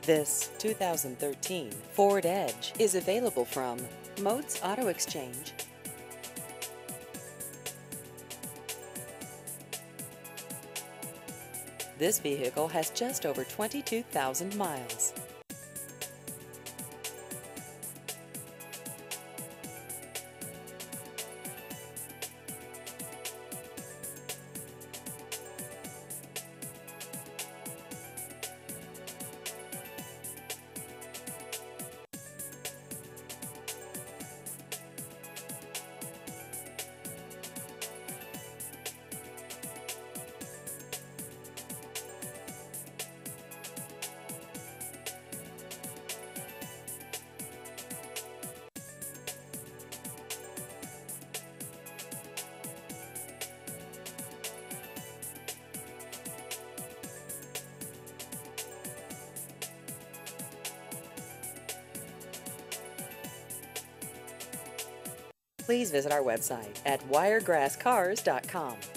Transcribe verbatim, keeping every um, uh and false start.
This two thousand thirteen Ford Edge is available from Moats Auto Exchange. This vehicle has just over twenty-two thousand miles. Please visit our website at wiregrass cars dot com.